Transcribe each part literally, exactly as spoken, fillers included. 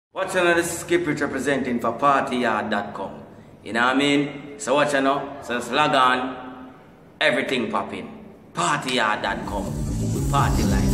Watch channel, this is Skip Rich representing for party yard dot com. You know what I mean? So watch channel, so just log on, everything popping. party yard dot com. Party life.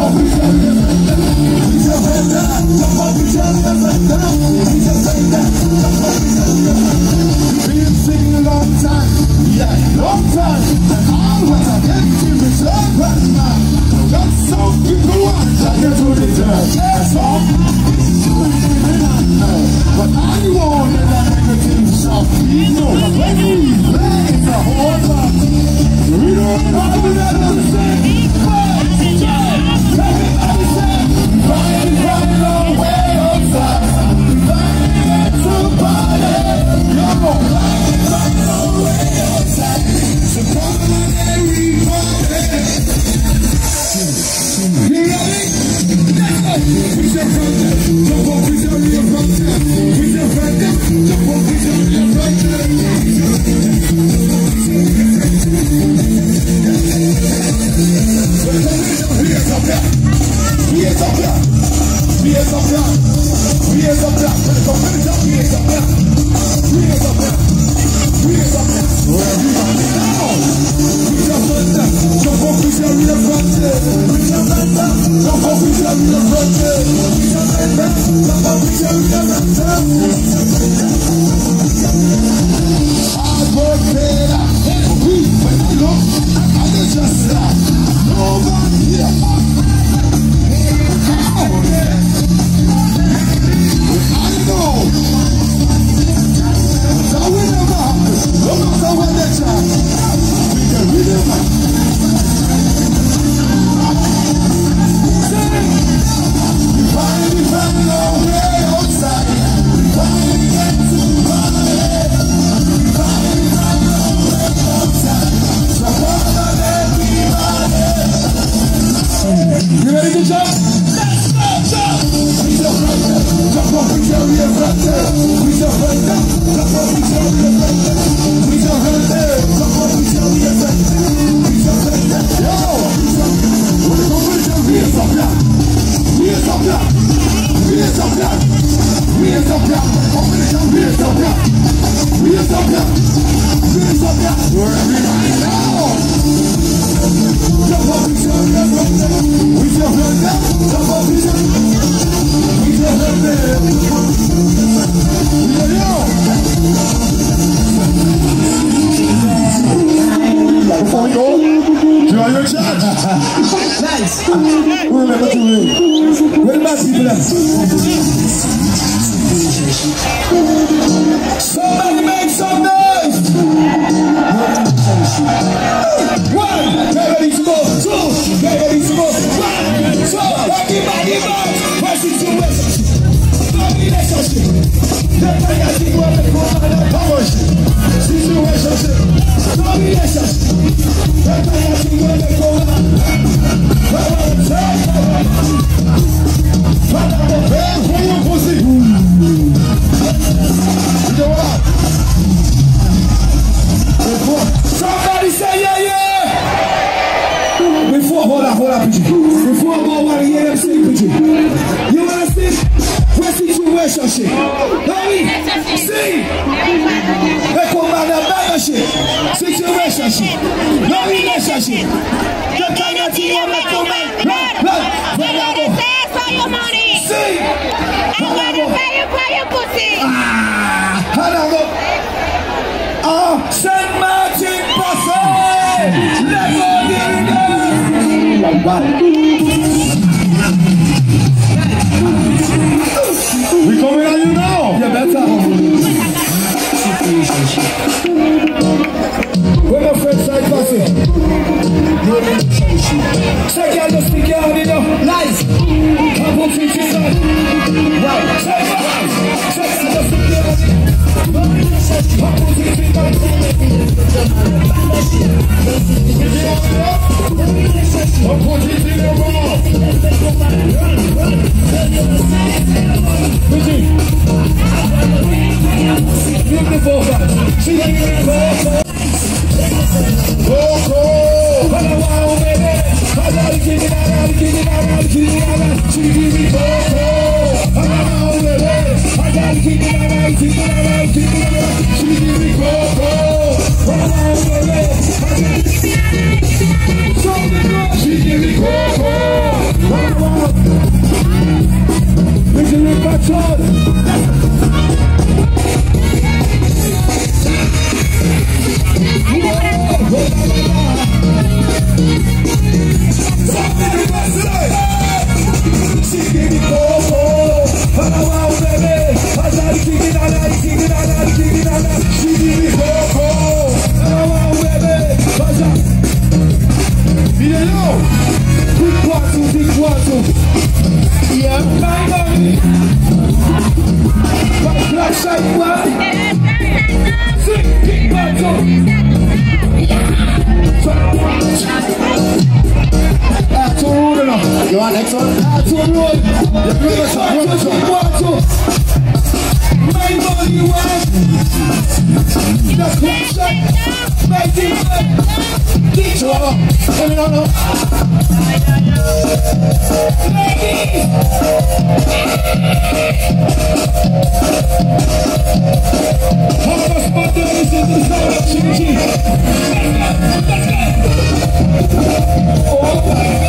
She give me coco. Yeah, my money. Flash out one. Six people. Ah, two road now. You want next one? Ah, two road. You bring us up, bring us up. One, two. My money one. The clock shot. My team one. Teach you up. Let me know now. Ladies. How much more do you see the sound of Chichi? Let's go! Oh my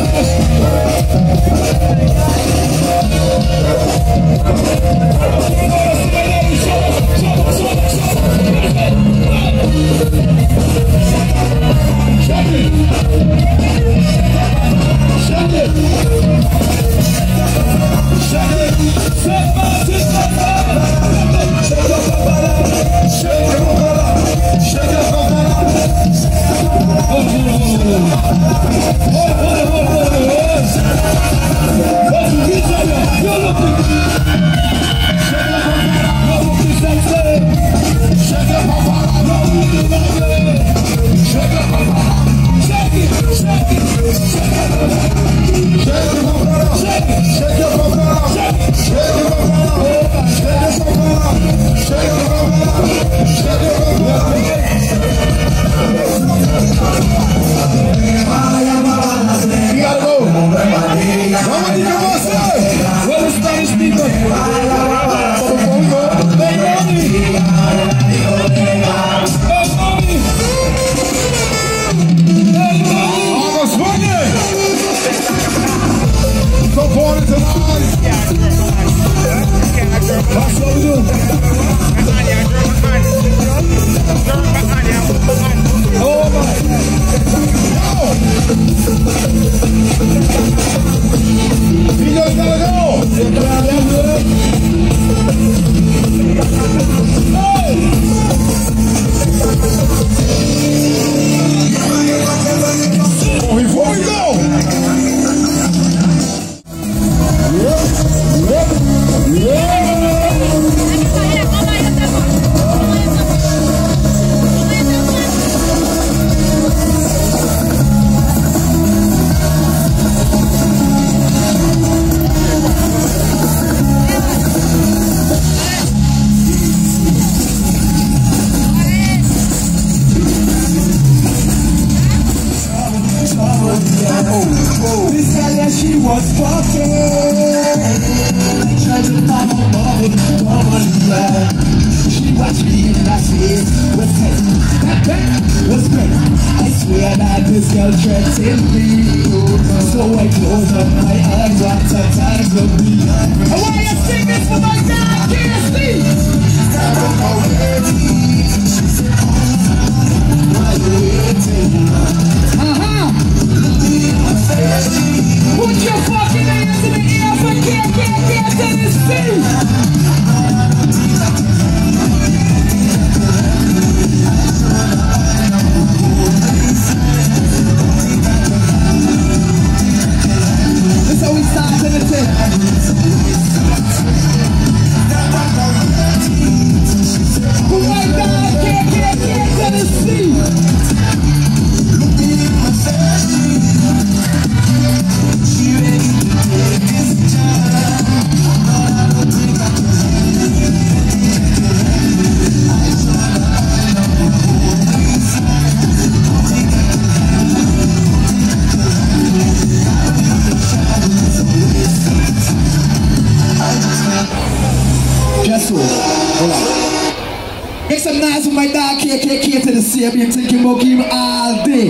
Been thinking about him all day.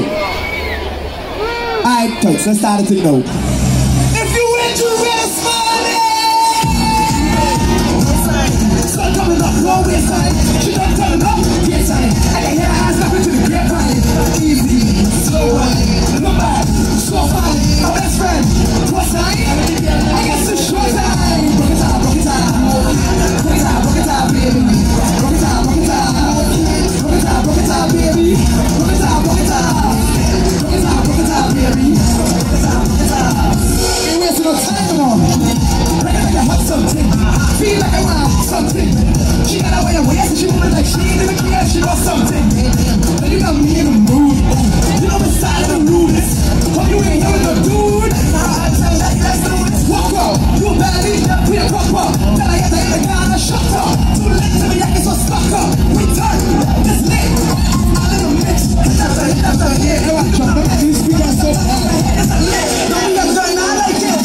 Alright, touch, let's start it now. If you went to rest money, sun coming up, no waistline. She don't tell him up, yes I. I can hear her eyes snapping to the grapevine. Easy, slow wine, no bad, slow fine. My best friend, what's time? I guess it's short time. Rock it out, rock it out, rock it out, rock it out, baby. Rock it out, rock it out. Rock it out, rock it out, baby. Rock it out, rock it out. Rock it out, rock it out, baby. Rock it out, rock it out. Like I like I want something. Feel like I want something. She got away away, so she moving like she ain't even care. She wants something. Then you got me in the mood. You know the side of the rudest. Hope you ain't here with no dude. I tell you that let's do it. Walk out. You a bad lead, we a proper. Then I get to hit the guy on the shutter. Too late to me, I get so stuck up. We turn. This lit. A little mix. That's a hit, that's a hit. Hey, watch out. Look at these speakers so hard. It's a lit. Don't be a turn, I like it.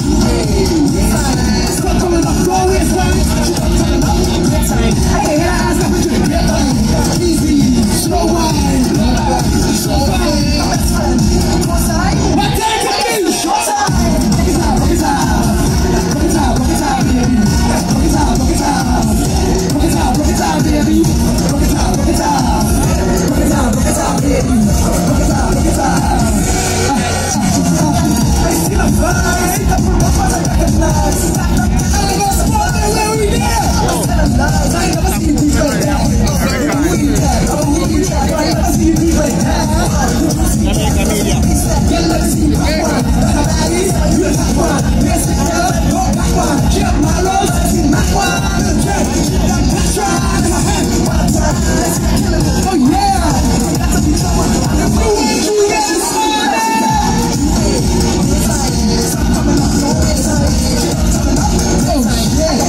Stop coming up, go away, son. Turn up, next time. I can hear her ass up into the grapevine. Easy, slow wine. Slow wine. My best friend. Cross side. What time to be? Short side. Rock it out, rock it out. Rock it out, rock it out, baby. Rock it out, rock it out. Rock it out, rock it out, baby. Rock it out, rock it out. Rock it out, rock it out, baby. Rock it out, rock it out. I see the vibe. I put my phone like a knife. I got spot there where we there. I ain't never seen people like that. I'm a wooden cat. I'm a wooden cat. I ain't never seen people like that. Get let me see you back one. The baddies, you a top one. Yes, girl, go back one. Jump my rose, see back one. Jump, jump, Petra in my hand. One time, let's get killing it. Oh yeah, that's a big trouble. I'm the blue way to get it started. Stop coming up, no way, son. Coming up, oh shit.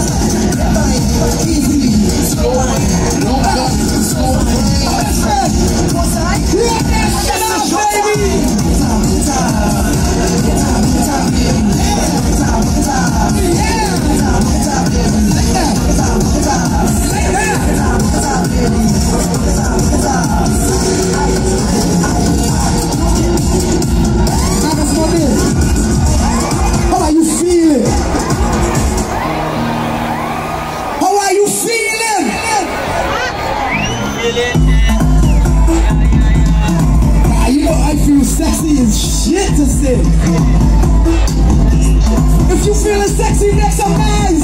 Easy, slow wine, no gun, slow wine. My best friend, what's that? Rock that shit up, baby. Get out, get out, get out, get out, baby. Get out, get out, yeah. Get out, get out, baby. Like that. Get out, get out, like that. Get out, get out, baby. Get out, get out. Marcus Mobile, how are you feeling? How are you feeling? Ah, you know I feel sexy as shit to say. If you feeling sexy, make some noise.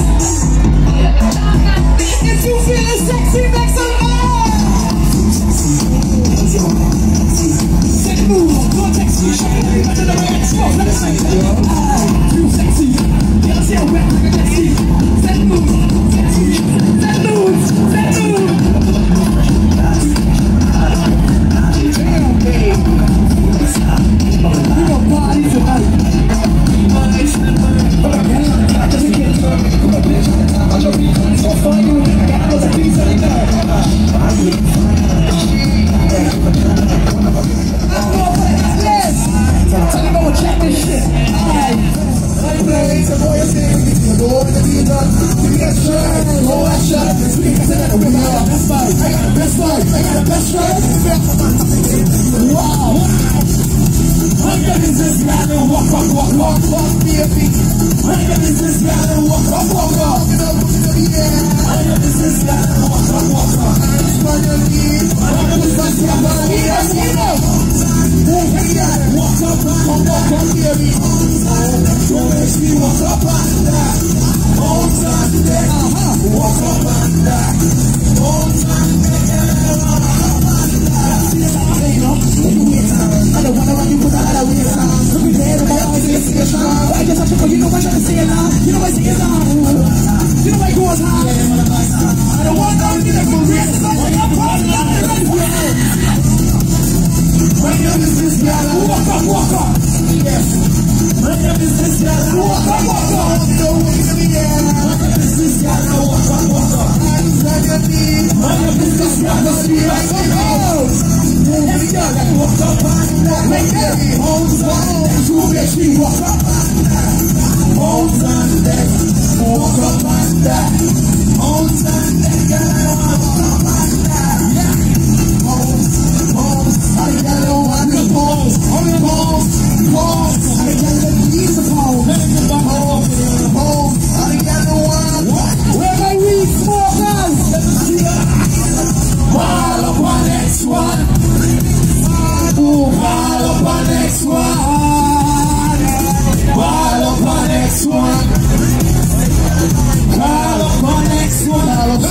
If you feeling sexy, make some noise. Set move, don't text me, show me better than my ex. Let me say, I feel sexy. Girl, say I'm wet like a jet ski. Set move, sexy. Set move, set move. Damn, babe. We gon' party tonight. Check this shit. Alright. I play some boy thing. Go over the beat up. Give me that shirt. Roll that shirt. Speak to that. We got the best fight. I got the best fight. I got the best shirt. Wow. I'm gonna this guy and walk, walk, walk, walk, walk, baby. I'm gonna this guy and walk, walk, walk, walk. I'm gonna this guy and walk, walk, walk, walk. I'm gonna this guy and walk, walk, walk, walk. Walk up, walk up, baby. Don't make me walk up and down. All time today, walk up and down. All time today, walk up and down. You know, I don't wanna run you with a lot of weight. Look me dead, but I always get station. I guess I took you know what I'm trying to say now. You know what I say is on. You know what goes on. I don't want to get it for real. It's like I'm part of it. My name is this guy, walk up, walk up. Yes. My name is this guy, walk up, walk up. Don't wait to the end. My name is this guy, walk up, walk up. I'm Zagati. My name is this guy, let's be like the house. Every guy that walk up and walk like that. Homes on, who makes me walk up and down. Homes on deck, walk up and down. Homes on deck, girl, walk up and down. Homes, homes. I got no one to pose, on the pose, pose. I got the keys to pose, pose, pose. I got no one. Where my weed smokers? Ball up on next one. Ooh, ball up on next one. Ball up on next one. Ball up on next one. Ball up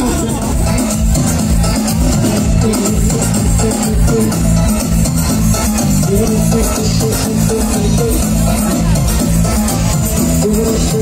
on next one.